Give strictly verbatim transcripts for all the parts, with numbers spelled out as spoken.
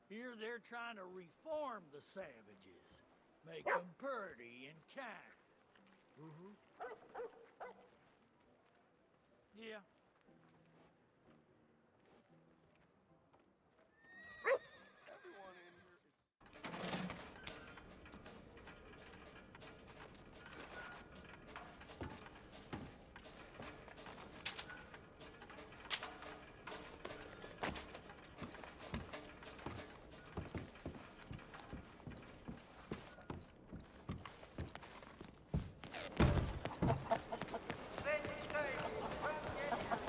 Here they're trying to reform the savages. Make them purty and kind. Mm-hmm. Yeah. Everyone in here is... Vegetarian, come get your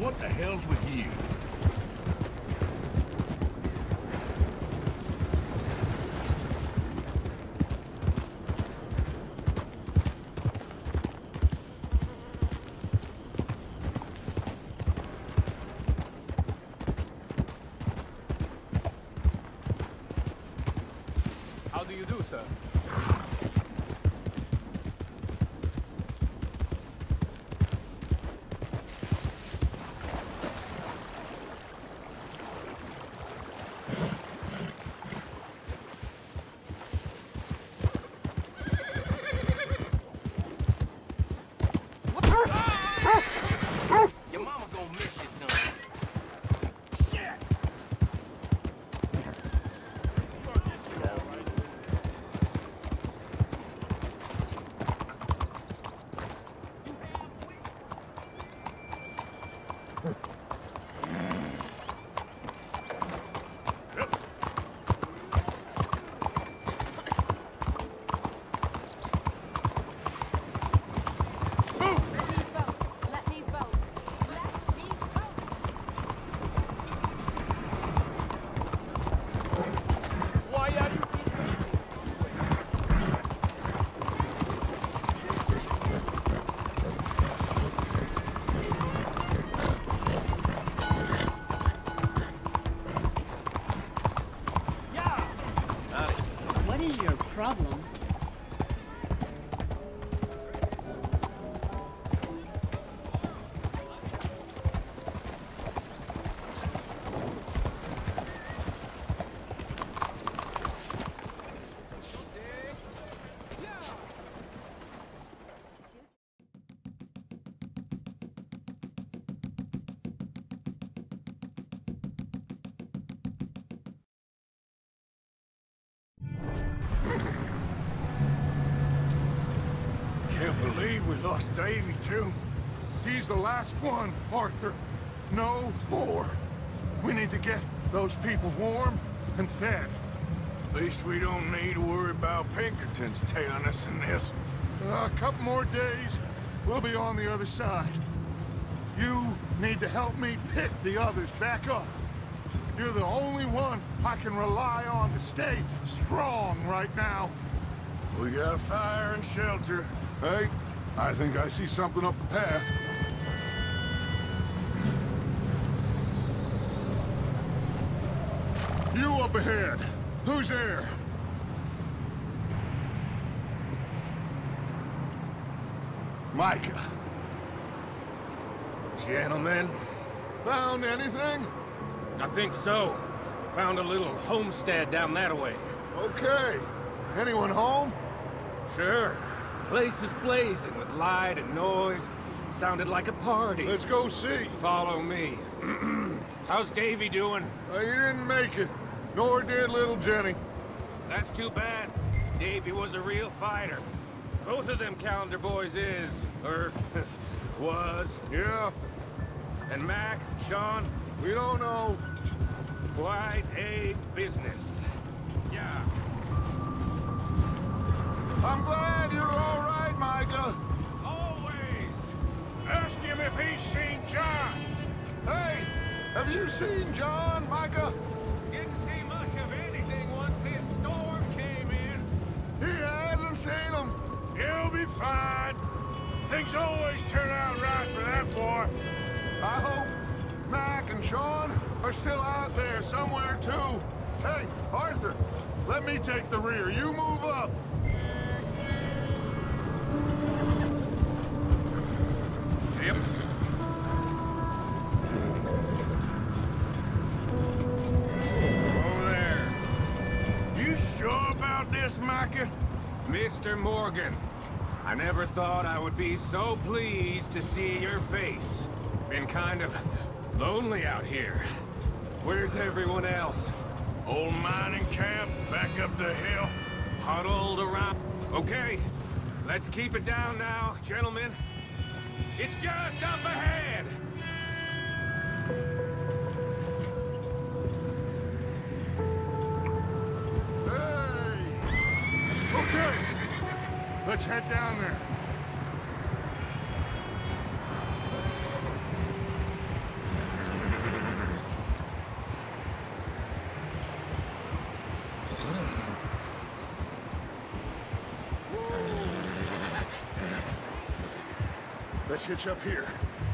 What the hell's with you? How do you do, sir? Your mama gonna miss you, son. Shit! Let me vote. Let me vote. Why are you... Yeah! What is your problem? Can't believe we lost Davy, too. He's the last one, Arthur. No more. We need to get those people warm and fed. At least we don't need to worry about Pinkertons tailing us in this. A couple more days, we'll be on the other side. You need to help me pick the others back up. You're the only one I can rely on to stay strong right now. We got fire and shelter. Hey, I think I see something up the path. You up ahead. Who's there? Micah. Gentlemen, Found anything? I think so. Found a little homestead down that way. Okay. Anyone home? Sure. Place is blazing with light and noise. Sounded like a party. Let's go see. Follow me. How's Davy doing? Uh, he didn't make it. Nor did little Jenny. That's too bad. Davy was a real fighter. Both of them Calendar boys is, or was. Yeah, And Mac, Sean, we don't know. quite a business. Yeah. I'm glad you're all right, Micah. Always. Ask him if he's seen John. Hey, have you seen John, Micah? Didn't see much of anything once this storm came in. He hasn't seen him. He'll be fine. Things always turn out right for that boy. I hope Mac and Sean are still out there somewhere, too. Hey, Arthur, let me take the rear. You move up. Yep. Over there. You sure about this, Micah? Mister Morgan, I never thought I would be so pleased to see your face. Been kind of lonely out here. Where's everyone else? Old mining camp, back up the hill. Huddled around. Okay, let's keep it down now, gentlemen. It's just up ahead. Hey! Okay, let's head down there. Let's hitch up here.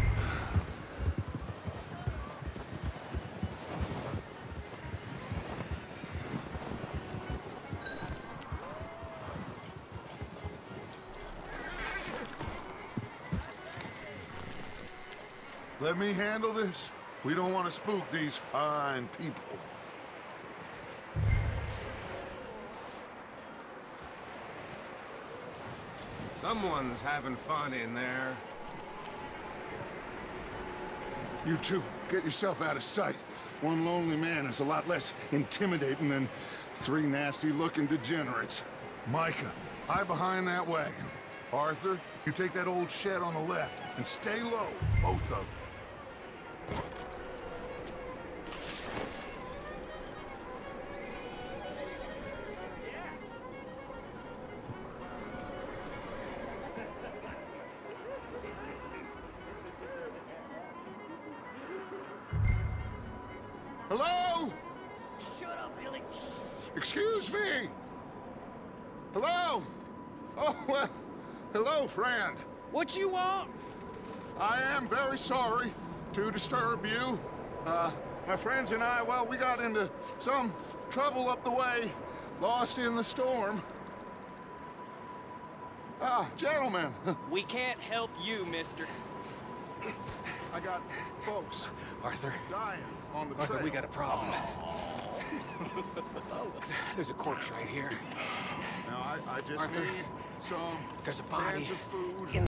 Let me handle this. We don't want to spook these fine people. Someone's having fun in there. You two, get yourself out of sight. One lonely man is a lot less intimidating than three nasty-looking degenerates. Micah, hide behind that wagon. Arthur, you take that old shed on the left, and stay low, both of you. Hello? Shut up, Billy. Excuse me? Hello? Oh, well, hello, friend. What you want? I am very sorry to disturb you. Uh, my friends and I, well, we got into some trouble up the way, lost in the storm. Ah, gentlemen, We can't help you, mister. I got folks Arthur, dying on the Arthur, trail. we got a problem. Folks, there's a corpse right here. Now, I, I just Arthur, need some there's a body cans of food. in